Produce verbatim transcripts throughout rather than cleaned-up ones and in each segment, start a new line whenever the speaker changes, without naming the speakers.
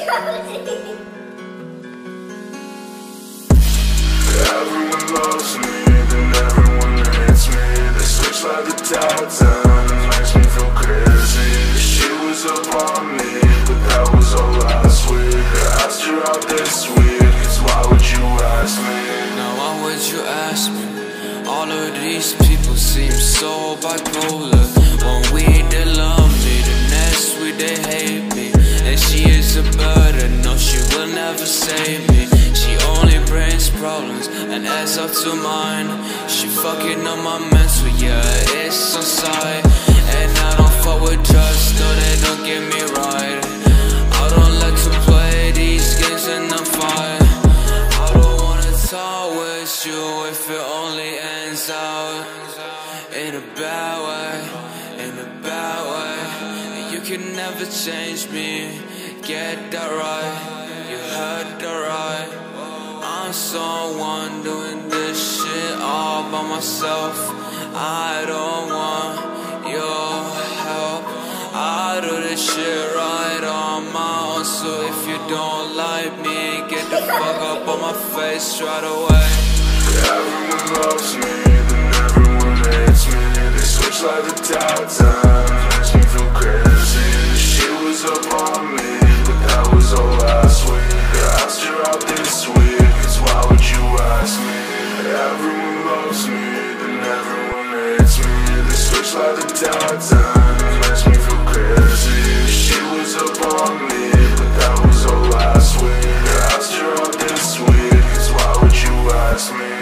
Everyone loves me, then everyone hates me. They switch like the tides and it makes me feel crazy. She was up on me, but that was all last week. I asked her out this week, cause why would you ask me?
Now why would you ask me? All of these people seem so bipolar. One week they love me, the next week they hate me. And she is a burden, no she will never save me. She only brings problems and adds up to mine. She fucking up my mental, yeah, it's on sight. And I don't fuck with drugs, no they don't get me right. I don't like to play these games and I'm fine. I don't wanna talk with you if it only ends out in a bad way, in a bad way. And you can never change me, get that right, you heard that right. I'm someone doing this shit all by myself. I don't want your help. I do this shit right on my own. So if you don't like me, get the fuck up on my face right away.
Everyone loves me, then everyone hates me. They switch like the tides and it makes me feel crazy. She was up on me, but that was all last week. I asked her out this week, cause why would you ask me? Everyone loves me, then everyone hates me. They switch like the tides and it makes me feel crazy. She was up on me, but that was all last week. I asked her out this week, cause why would you ask me?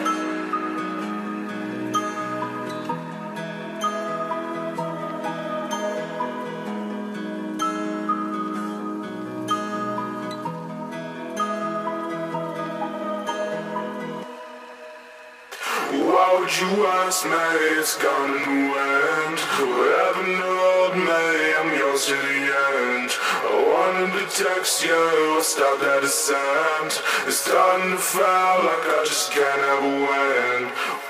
Why would you ask me? It's gonna end. Whatever told me, I'm yours to the end. I wanted to text you, I stopped at a cent. It's starting to feel like I just can't ever win.